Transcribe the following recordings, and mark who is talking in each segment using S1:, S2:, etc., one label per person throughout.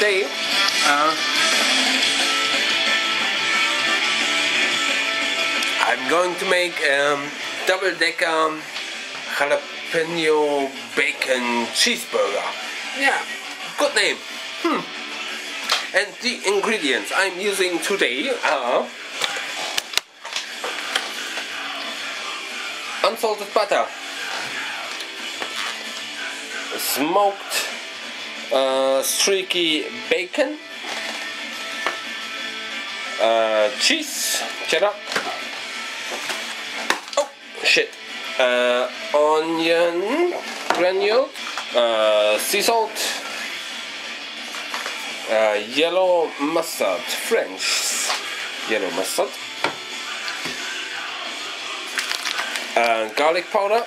S1: today I'm going to make double decker jalapeno bacon cheeseburger. Yeah, good name. And the ingredients I'm using today are unsalted butter, smoked streaky bacon, cheese, cheddar, oh shit, onion granules, sea salt, yellow mustard, French yellow mustard, garlic powder,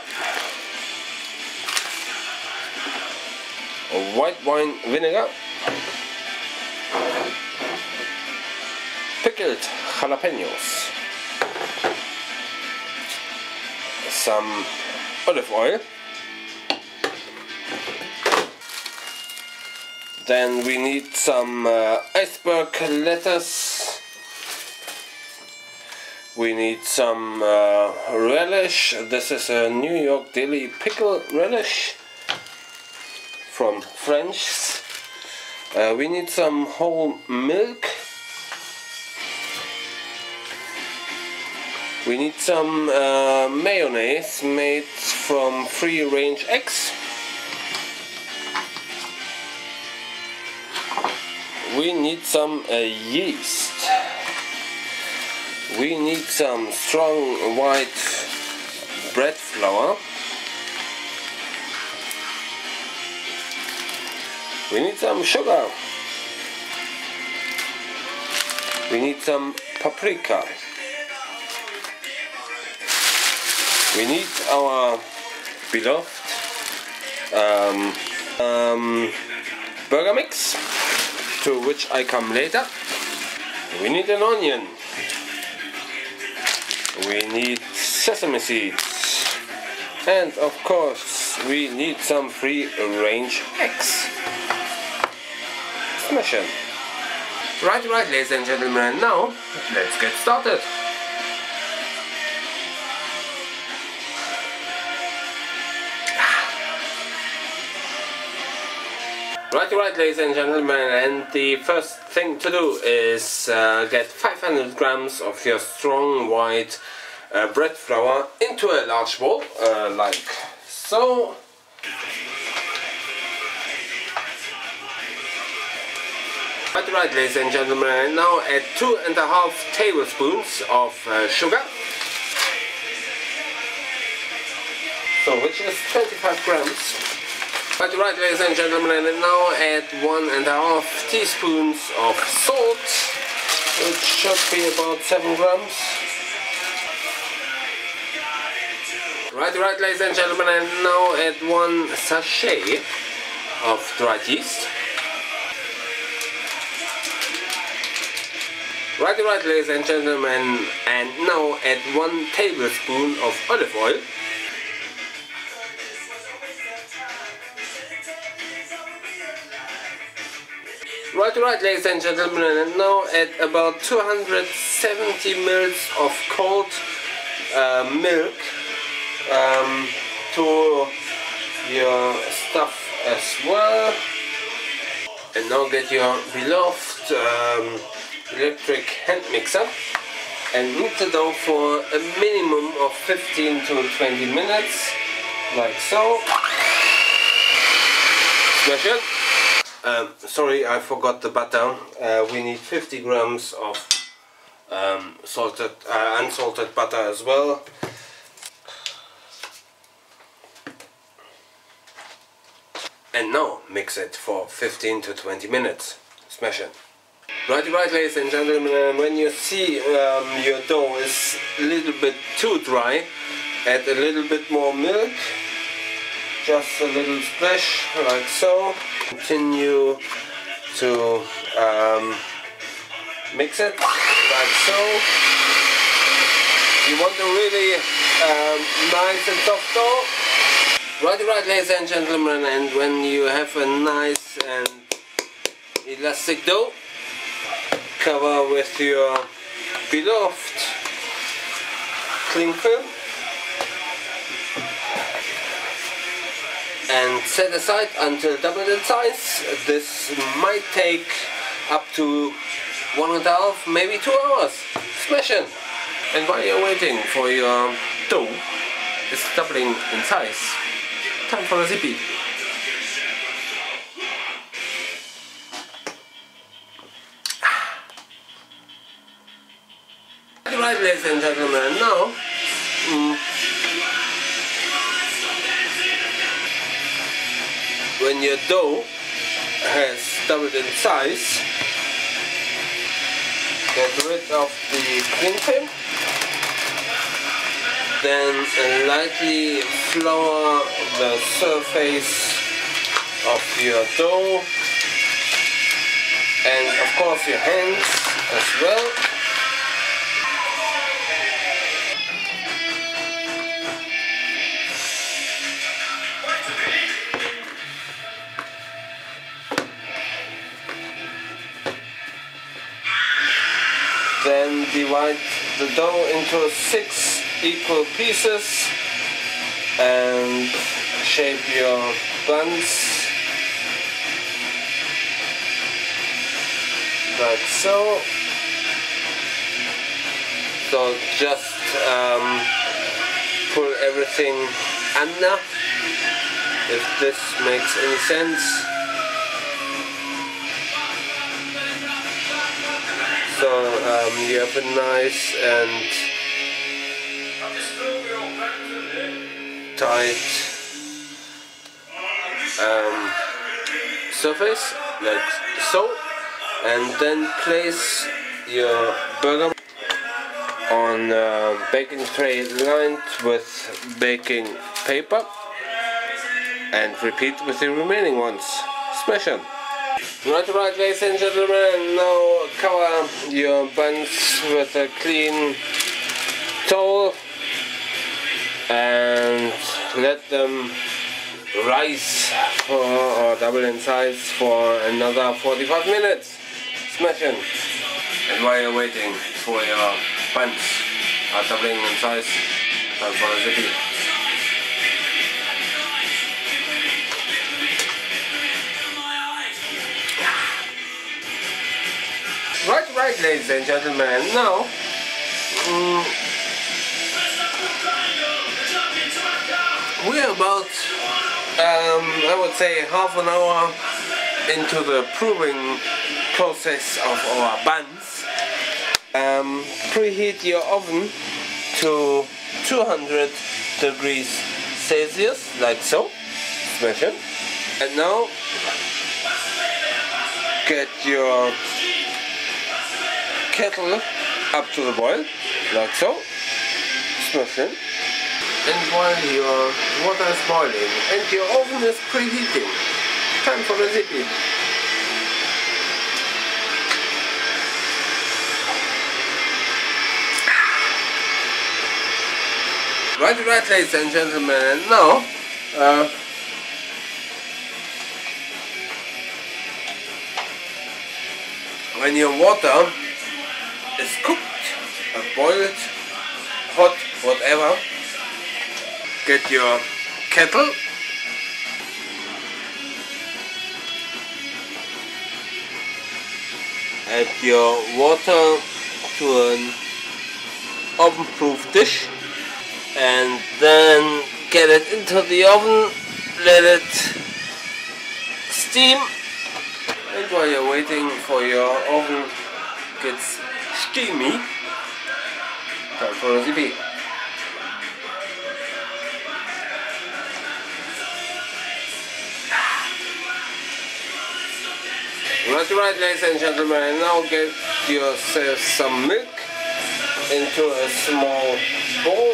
S1: white wine vinegar, pickled jalapeños, some olive oil, then we need some iceberg lettuce, we need some relish. This is a New York Deli pickle relish from French. We need some whole milk. We need some mayonnaise made from free-range eggs. We need some yeast. We need some strong white bread flour. We need some sugar. We need some paprika. We need our beloved burger mix, to which I come later. We need an onion. We need sesame seeds. And of course we need some free-range eggs. Smash it. Right, ladies and gentlemen, now let's get started. Right, ladies and gentlemen, and the first thing to do is get 500 grams of your strong white bread flour into a large bowl, like so. Right, ladies and gentlemen, and now add 2.5 tablespoons of sugar, so which is 25 grams. Right, ladies and gentlemen, and now add 1.5 teaspoons of salt, which should be about 7 grams. Right, ladies and gentlemen, and now add 1 sachet of dried yeast. Right, ladies and gentlemen, and now add 1 tablespoon of olive oil. Right, ladies and gentlemen, and now add about 270 ml of cold milk to your stuff as well. And now get your beloved electric hand mixer and knead the dough for a minimum of 15 to 20 minutes, like so. Smash it. Sorry, I forgot the butter. We need 50 grams of unsalted butter as well. And now mix it for 15 to 20 minutes. Smash it. Right, ladies and gentlemen, when you see your dough is a little bit too dry, add a little bit more milk, just a little splash, like so. Continue to mix it, like so. You want a really nice and soft dough. Right, ladies and gentlemen, and when you have a nice and elastic dough, cover with your beloved cling film and set aside until double in size. This might take up to 1.5, maybe 2 hours. Smash it! And while you're waiting for your dough is doubling in size, time for a zippy. Right, ladies and gentlemen, now when your dough has doubled in size, get rid of the cling film, then lightly flour the surface of your dough and of course your hands as well. Then divide the dough into 6 equal pieces and shape your buns like so. So just pull everything under, if this makes any sense. So you have a nice and tight surface like so, and then place your burger on a baking tray lined with baking paper and repeat with the remaining ones. Smash them! Right, ladies and gentlemen, now cover your buns with a clean towel and let them rise or double in size for another 45 minutes. Smash it! And while you're waiting for your buns are doubling in size, time for a zippy. Right, ladies and gentlemen, now we're about, I would say, half an hour into the proving process of our buns. Preheat your oven to 200 degrees Celsius, like so. Smash it. And now get your kettle up to the boil, like so. Smash it. And while your water is boiling and your oven is preheating, time for the zippy. Right, ladies and gentlemen, and now when your water is cooked or boiled, hot, whatever, get your kettle add your water to an oven-proof dish and then get it into the oven, let it steam, and while you're waiting for your oven gets steamy, time for a zippy. Right, ladies and gentlemen, now get yourself some milk into a small bowl.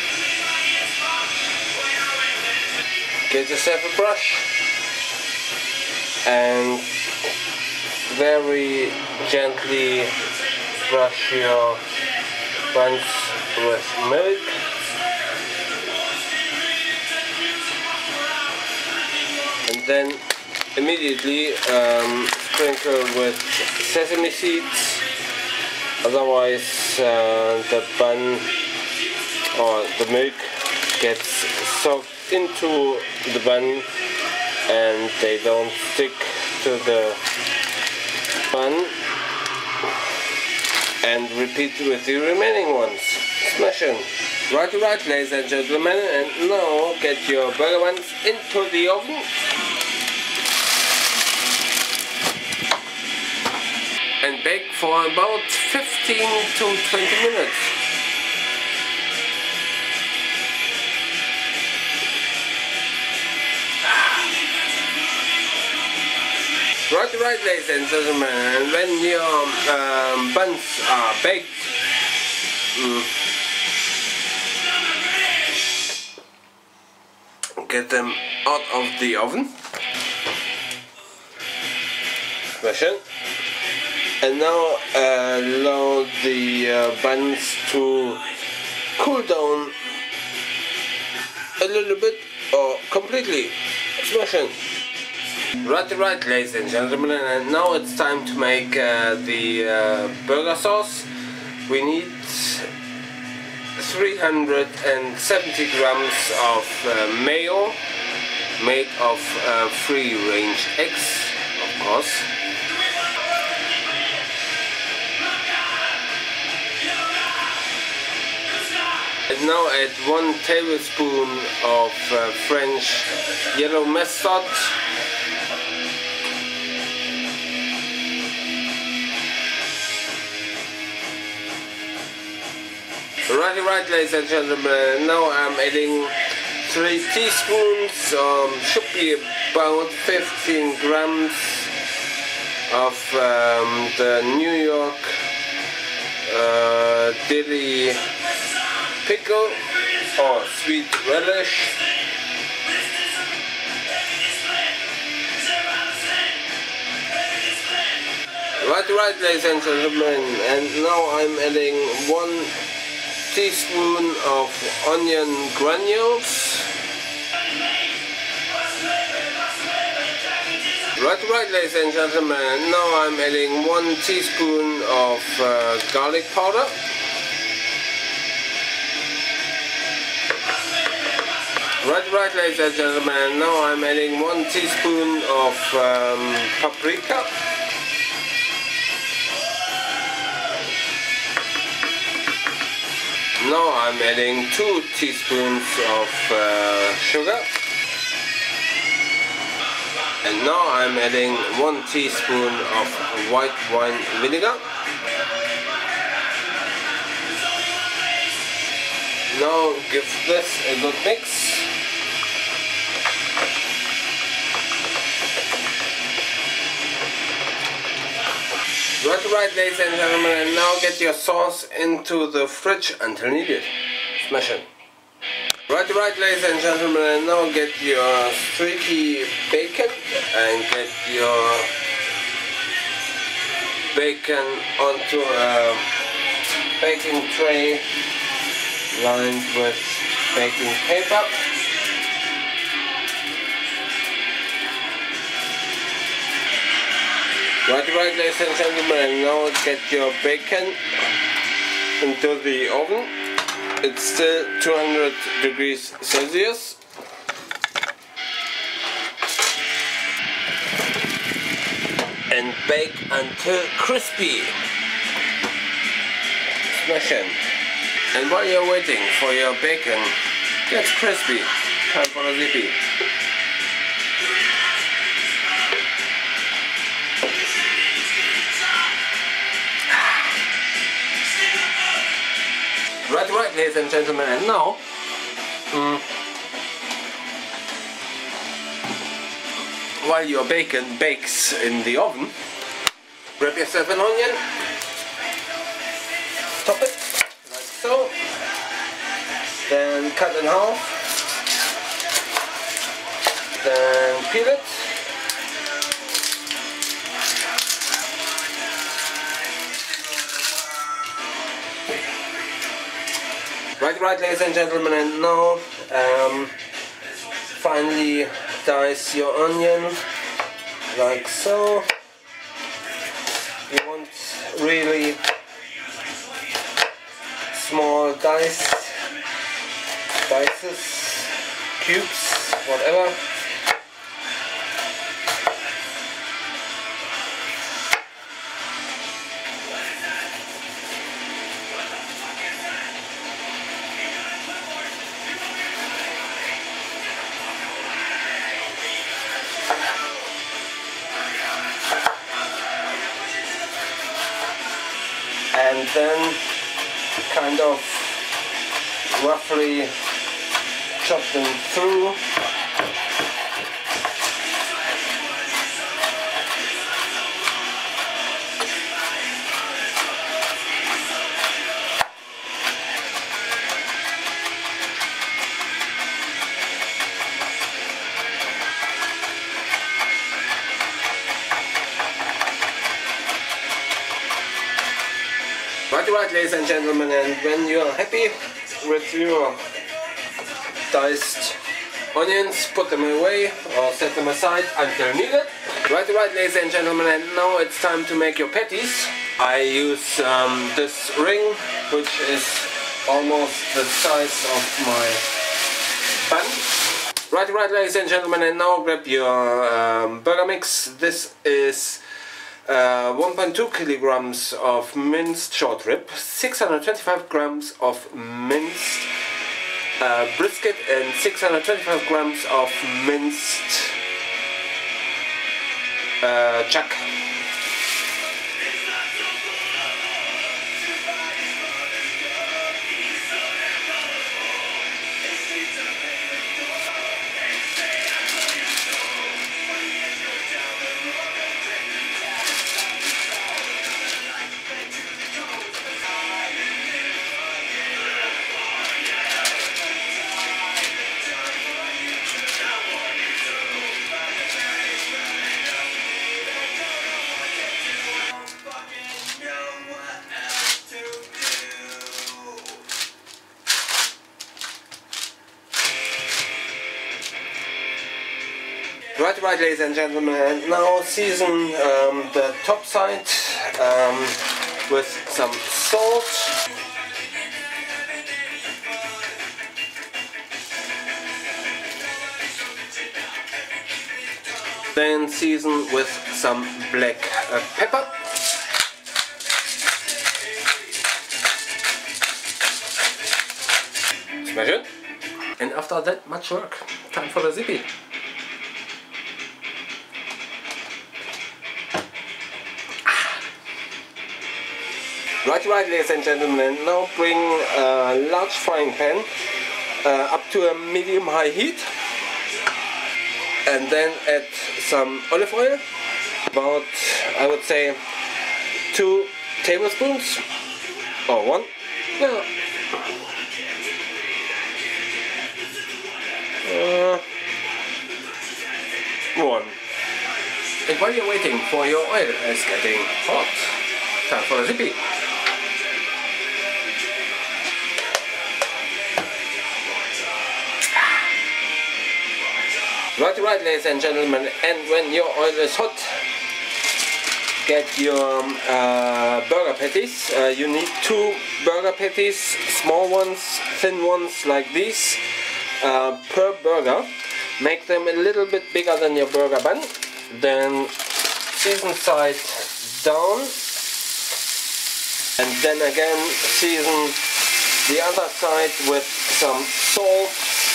S1: Get yourself a brush and very gently brush your buns with milk. And then immediately sprinkle with sesame seeds, otherwise the bun or the milk gets soaked into the bun and they don't stick to the bun. And repeat with the remaining ones. Smash in. Right, ladies and gentlemen, and now get your burger buns into the oven. And bake for about 15 to 20 minutes. Right, ladies and gentlemen, and when your buns are baked, get them out of the oven, smash it, and now allow the buns to cool down a little bit or completely, smash it. Right, ladies and gentlemen, and now it's time to make the burger sauce. We need 370 grams of mayo, made of free-range eggs, of course. And now add 1 tablespoon of French yellow mustard. Right, ladies and gentlemen, now I'm adding 3 teaspoons, should be about 15 grams of the New York Deli pickle or sweet relish. Right, ladies and gentlemen, and now I'm adding 1 teaspoon of onion granules. Right, ladies and gentlemen, now I'm adding 1 teaspoon of garlic powder. Right, ladies and gentlemen, now I'm adding 1 teaspoon of paprika. Now I'm adding 2 teaspoons of sugar, and now I'm adding 1 teaspoon of white wine vinegar. Now give this a good mix. Right, ladies and gentlemen, and now get your sauce into the fridge until needed. Smash it. Right, ladies and gentlemen, and now get your streaky bacon and get your bacon onto a baking tray lined with baking paper. Right, ladies and gentlemen, now get your bacon into the oven. It's still 200 degrees Celsius. And bake until crispy. Smash it. And while you're waiting for your bacon gets crispy, time for a zippy. Right, ladies and gentlemen, and now while your bacon bakes in the oven, grab yourself an onion, top it like so, then cut in half, then peel it. Right, ladies and gentlemen, and now finally dice your onion like so. You want really small slices, cubes, whatever. And then kind of roughly chop them through. Right, ladies and gentlemen, and when you are happy with your diced onions, put them away or set them aside until needed. Right, ladies and gentlemen, and now it's time to make your patties. I use this ring, which is almost the size of my bun. Right, ladies and gentlemen, and now grab your burger mix. This is 1.2 kilograms of minced shortrib, 625 grams of minced brisket, and 625 grams of minced chuck. Right, ladies and gentlemen, and now season the top side with some salt. Then season with some black pepper. Smash it. And after that much work, time for the zippy. Right, ladies and gentlemen, now bring a large frying pan up to a medium-high heat, and then add some olive oil, about, I would say, 2 tablespoons, or 1, yeah. 1. And while you're waiting for your oil is getting hot, time for a zippy. Right, ladies and gentlemen, and when your oil is hot, get your burger patties. You need 2 burger patties, small ones, thin ones like these, per burger. Make them a little bit bigger than your burger bun. Then season side down, and then again season the other side with some salt.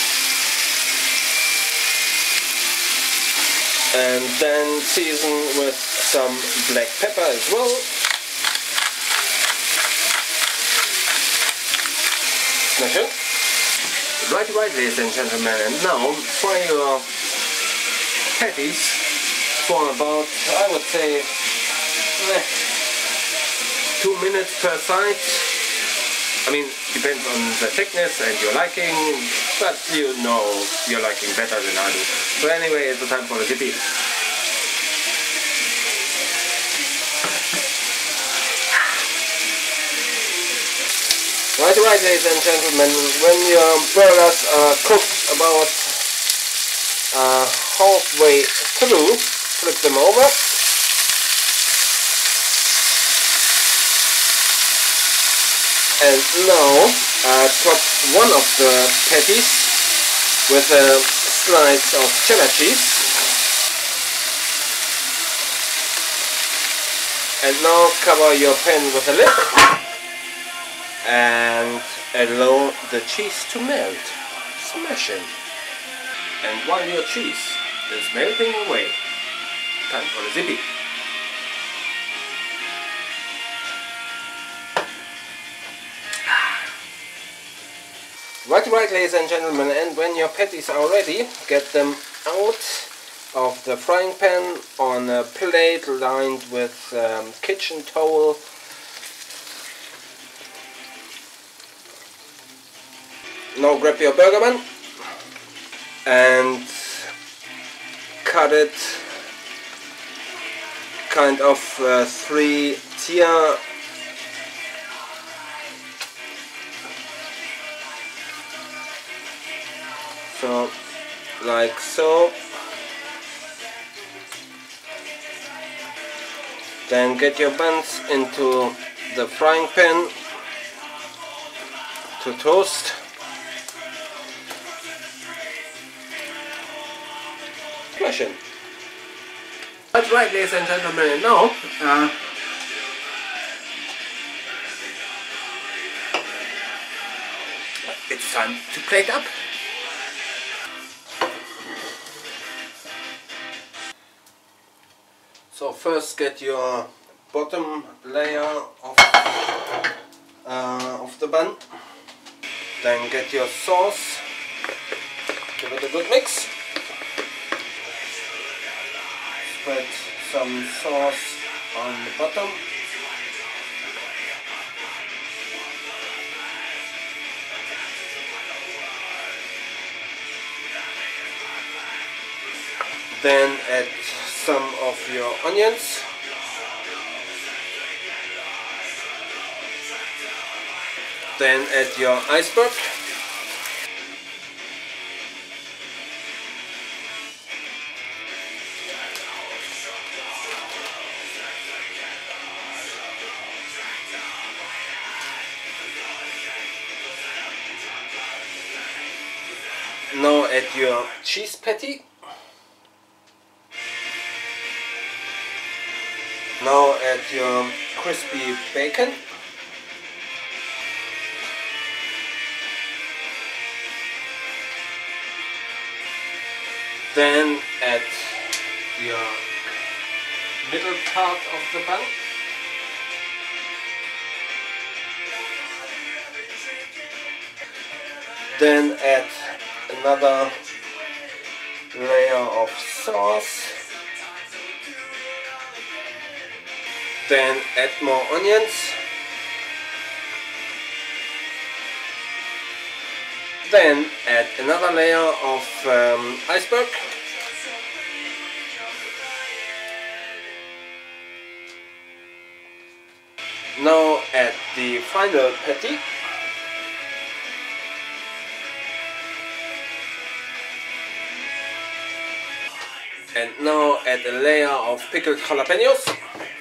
S1: And then season with some black pepper as well. Smash it. Right, ladies and gentlemen, and now fry your patties for about, I would say, 2 minutes per side. I mean, depends on the thickness and your liking, but you know your liking better than I do. So anyway, it's the time for the zippy. Right, ladies and gentlemen, when your burgers are cooked about halfway through, flip them them over. And now top one of the patties with a slice of cheddar cheese. And now cover your pan with a lid and allow the cheese to melt. Smashing. And while your cheese is melting away, time for the zippy. Right, ladies and gentlemen, and when your patties are ready, get them out of the frying pan on a plate lined with kitchen towel. Now grab your burger bun and cut it kind of 3 tier. So, like so. Then get your buns into the frying pan to toast. Smashing. That's right, ladies and gentlemen, and now it's time to plate up. So first get your bottom layer of the bun, then get your sauce, give it a good mix, spread some sauce on the bottom, then add some of your onions, then add your iceberg, now add your cheese patty. Now add your crispy bacon. Then add your middle part of the bun. Then add another layer of sauce. Then add more onions. Then add another layer of iceberg. Now add the final patty. And now add a layer of pickled jalapeños.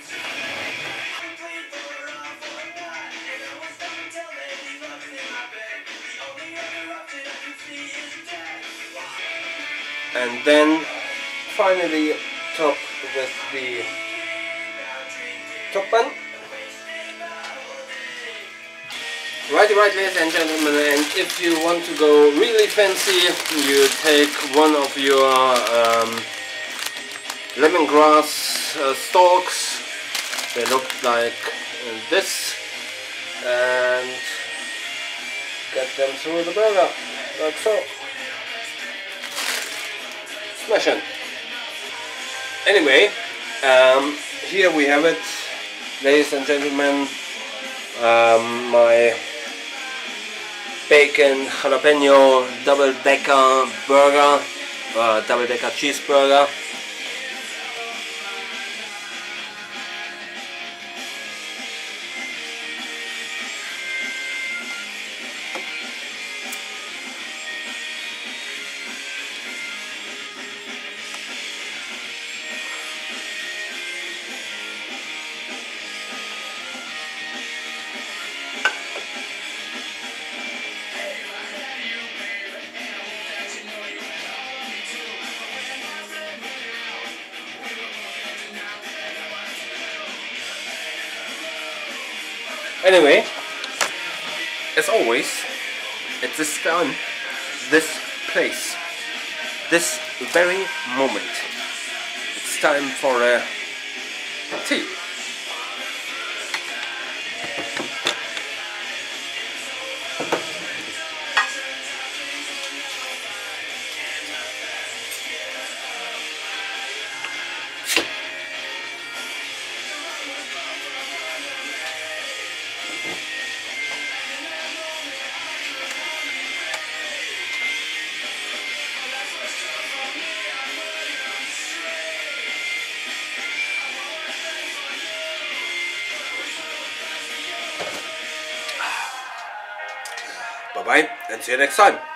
S1: And then finally top with the top bun. Right, ladies and gentlemen, and if you want to go really fancy, you take one of your lemongrass stalks. They look like this, and get them through the burger, like so. Smashing. Anyway, here we have it, ladies and gentlemen, my bacon jalapeno double decker burger, double decker cheeseburger. Anyway, as always, at this time, this place, this very moment, it's time for a tea. Bye bye and see you next time.